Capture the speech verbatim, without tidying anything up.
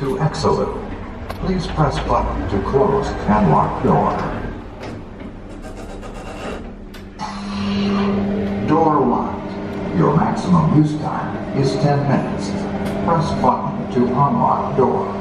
to Exoloop. Please press button to close and lock door. Door locked. Your maximum use time is ten minutes. Press button to unlock door.